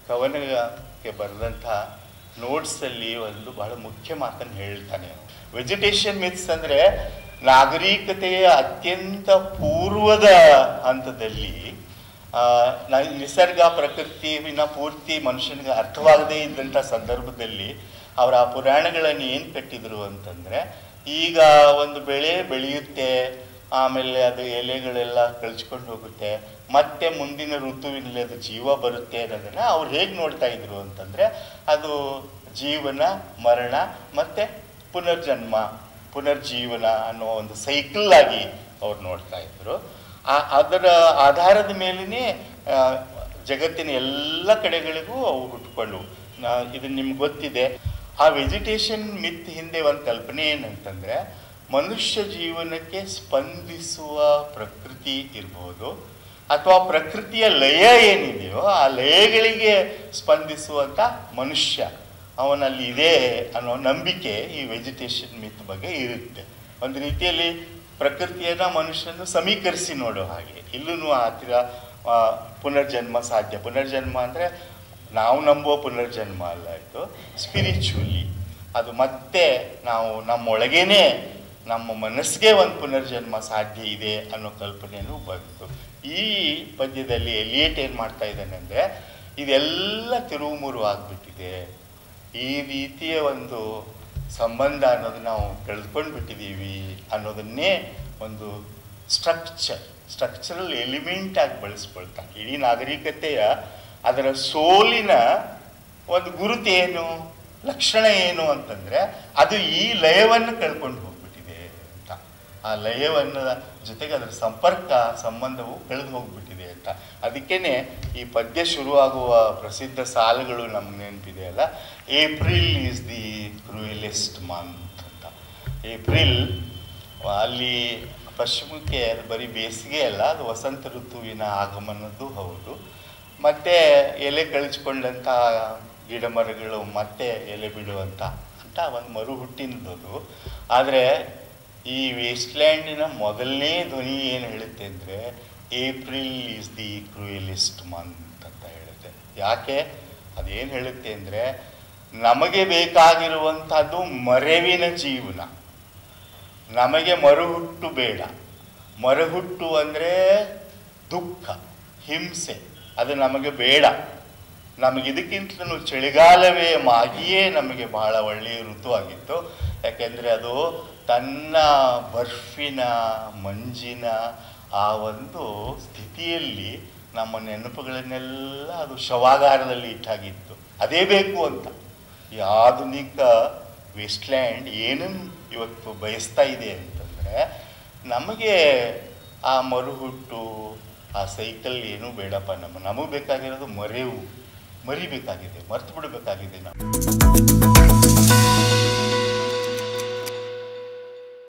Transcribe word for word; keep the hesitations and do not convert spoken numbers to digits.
ಕವನಕ್ಕೆ ಬರೆದಂಥ ನೋಟ್ಸಲ್ಲಿ ಒಂದು ಬಹಳ ಮುಖ್ಯ ಮಾತನ್ನು ಹೇಳ್ತಾನೆ. ವೆಜಿಟೇಷನ್ ಮಿತ್ಸ್ ಅಂದರೆ ನಾಗರಿಕತೆಯ ಅತ್ಯಂತ ಪೂರ್ವದ ಹಂತದಲ್ಲಿ ನಿಸರ್ಗ ಪ್ರಕೃತಿನ ಪೂರ್ತಿ ಮನುಷ್ಯನಿಗೆ ಅರ್ಥವಾಗದೇ ಇದ್ದಂಥ ಸಂದರ್ಭದಲ್ಲಿ ಅವರ ಆ ಪುರಾಣಗಳನ್ನು ಏನು ಕಟ್ಟಿದ್ರು ಅಂತಂದರೆ, ಈಗ ಒಂದು ಬೆಳೆ ಬೆಳೆಯುತ್ತೆ, ಆಮೇಲೆ ಅದು ಎಲೆಗಳೆಲ್ಲ ಕಳ್ಚ್ಕೊಂಡು ಹೋಗುತ್ತೆ, ಮತ್ತೆ ಮುಂದಿನ ಋತುವಿನಲ್ಲಿ ಅದು ಜೀವ ಬರುತ್ತೆ ಅನ್ನೋದನ್ನು ಅವ್ರು ಹೇಗೆ ನೋಡ್ತಾ ಇದ್ರು ಅಂತಂದರೆ, ಅದು ಜೀವನ, ಮರಣ ಮತ್ತು ಪುನರ್ಜನ್ಮ, ಪುನರ್ಜೀವನ ಅನ್ನೋ ಒಂದು ಸೈಕಲ್ ಆಗಿ ಅವ್ರು ನೋಡ್ತಾ ಇದ್ರು. ಆ ಅದರ ಆಧಾರದ ಮೇಲೇ ಜಗತ್ತಿನ ಎಲ್ಲ ಕಡೆಗಳಿಗೂ ಅವು ಹುಟ್ಕೊಂಡು, ಇದು ನಿಮ್ಗೆ ಗೊತ್ತಿದೆ. ಆ ವೆಜಿಟೇಷನ್ ಮಿತ್ ಹಿಂದೆ ಒಂದು ಕಲ್ಪನೆ ಏನಂತಂದರೆ, ಮನುಷ್ಯ ಜೀವನಕ್ಕೆ ಸ್ಪಂದಿಸುವ ಪ್ರಕೃತಿ ಇರ್ಬೋದು, ಅಥವಾ ಪ್ರಕೃತಿಯ ಲಯ ಏನಿದೆಯೋ ಆ ಲಯಗಳಿಗೆ ಸ್ಪಂದಿಸುವಂಥ ಮನುಷ್ಯ ಅವನಲ್ಲಿ ಇದೆ ಅನ್ನೋ ನಂಬಿಕೆ ಈ ವೆಜಿಟೇಷನ್ ಮಿತ್ ಬಗ್ಗೆ ಇರುತ್ತೆ. ಒಂದು ರೀತಿಯಲ್ಲಿ ಪ್ರಕೃತಿಯನ್ನು ಮನುಷ್ಯನು ಸಮೀಕರಿಸಿ ನೋಡೋ ಹಾಗೆ ಇಲ್ಲೂ ಆ ಥರ ಪುನರ್ಜನ್ಮ ಸಾಧ್ಯ. ಪುನರ್ಜನ್ಮ ಅಂದರೆ ನಾವು ನಂಬುವ ಪುನರ್ಜನ್ಮ ಅಲ್ಲ, ಇದು ಸ್ಪಿರಿಚುವಲಿ ಅದು ಮತ್ತೆ ನಾವು ನಮ್ಮೊಳಗೇನೆ ನಮ್ಮ ಮನಸ್ಸಿಗೆ ಒಂದು ಪುನರ್ಜನ್ಮ ಸಾಧ್ಯ ಇದೆ ಅನ್ನೋ ಕಲ್ಪನೆಯೂ ಬಂತು. ಈ ಪದ್ಯದಲ್ಲಿ ಎಲಿಯಟ್ ಏನು ಮಾಡ್ತಾ ಇದ್ದಾನೆ ಅಂದರೆ, ಇದೆಲ್ಲ ತಿರುವುಮುರು ಆಗಿಬಿಟ್ಟಿದೆ, ಈ ರೀತಿಯ ಒಂದು ಸಂಬಂಧ ಅನ್ನೋದು ನಾವು ಕಳೆದುಕೊಂಡು ಬಿಟ್ಟಿದ್ದೀವಿ ಅನ್ನೋದನ್ನೇ ಒಂದು ಸ್ಟ್ರಕ್ಚರ್ ಸ್ಟ್ರಕ್ಚರಲ್ ಎಲಿಮೆಂಟ್ ಆಗಿ ಬಳಸ್ಕೊಳ್ತಾನೆ. ಇಡೀ ನಾಗರಿಕತೆಯ ಅದರ ಸೋಲಿನ ಒಂದು ಗುರುತು ಏನು, ಲಕ್ಷಣ ಏನು ಅಂತಂದರೆ, ಅದು ಈ ಲಯವನ್ನು ಕಳ್ಕೊಂಡು ಹೋಗ್ಬಿಟ್ಟಿದೆ ಅಂತ. ಆ ಲಯವನ್ನು ಜೊತೆಗೆ ಅದರ ಸಂಪರ್ಕ ಸಂಬಂಧವು ಕಳೆದು ಹೋಗ್ಬಿಟ್ಟಿದೆ ಅಂತ. ಅದಕ್ಕೇ ಈ ಪದ್ಯ ಶುರುವಾಗುವ ಪ್ರಸಿದ್ಧ ಸಾಲುಗಳು ನಮ್ಗೆ ನೆನಪಿದೆ ಅಲ್ಲ, April is the cruellest month ಅಂತ. ಏಪ್ರಿಲ್ ಅಲ್ಲಿ ಪಶ್ಚಿಮಕ್ಕೆ ಅದು ಬರೀ ಬೇಸಿಗೆ ಅಲ್ಲ, ಅದು ವಸಂತ ಋತುವಿನ ಆಗಮನದ್ದು ಹೌದು. ಮತ್ತು ಎಲೆ ಕಳಿಸ್ಕೊಂಡಂಥ ಗಿಡ ಮರಗಳು ಮತ್ತೆ ಎಲೆ ಬಿಡುವಂಥ ಅಂತ ಒಂದು ಮರು ಹುಟ್ಟಿನದು. ಆದರೆ ಈ ವೇಸ್ಟ್ಲ್ಯಾಂಡಿನ ಮೊದಲನೇ ಧ್ವನಿ ಏನು ಹೇಳುತ್ತೆ ಅಂದರೆ, April is the cruellest month ಅಂತ ಹೇಳುತ್ತೆ. ಯಾಕೆ ಅದೇನು ಹೇಳುತ್ತೆ ಅಂದರೆ, ನಮಗೆ ಬೇಕಾಗಿರುವಂಥದ್ದು ಮರೆವಿನ ಜೀವನ, ನಮಗೆ ಮರುಹುಟ್ಟು ಬೇಡ. ಮರುಹುಟ್ಟು ಅಂದರೆ ದುಃಖ, ಹಿಂಸೆ, ಅದು ನಮಗೆ ಬೇಡ. ನಮಗಿದಕ್ಕಿಂತಲೂ ಚಳಿಗಾಲವೇ ಮಾಗಿಯೇ ನಮಗೆ ಬಹಳ ಒಳ್ಳೆಯ ಋತು ಆಗಿತ್ತು. ಯಾಕೆಂದರೆ ಅದು ತನ್ನ ಬರ್ಫಿನ ಮಂಜಿನ ಆ ಒಂದು ಸ್ಥಿತಿಯಲ್ಲಿ ನಮ್ಮ ನೆನಪುಗಳನ್ನೆಲ್ಲ ಅದು ಶವಾಗಾರದಲ್ಲಿ ಇಟ್ಟಾಗಿತ್ತು. ಅದೇ ಬೇಕು ಅಂತ ಈ ಆಧುನಿಕ ವೆಸ್ಟ್ಲ್ಯಾಂಡ್ ಏನನ್ನು ಇವತ್ತು ಬಯಸ್ತಾ ಇದೆ ಅಂತಂದರೆ, ನಮಗೆ ಆ ಮರುಹುಟ್ಟು, ಆ ಸೈಕಲ್ ಏನೂ ಬೇಡಪ್ಪ. ನಮ್ಮ ನಮಗೆ ಬೇಕಾಗಿರೋದು ಮರೆವು, ಮರಿಬೇಕಾಗಿದೆ, ಮರ್ತು ಬಿಡಬೇಕಾಗಿದೆ ನಾವು.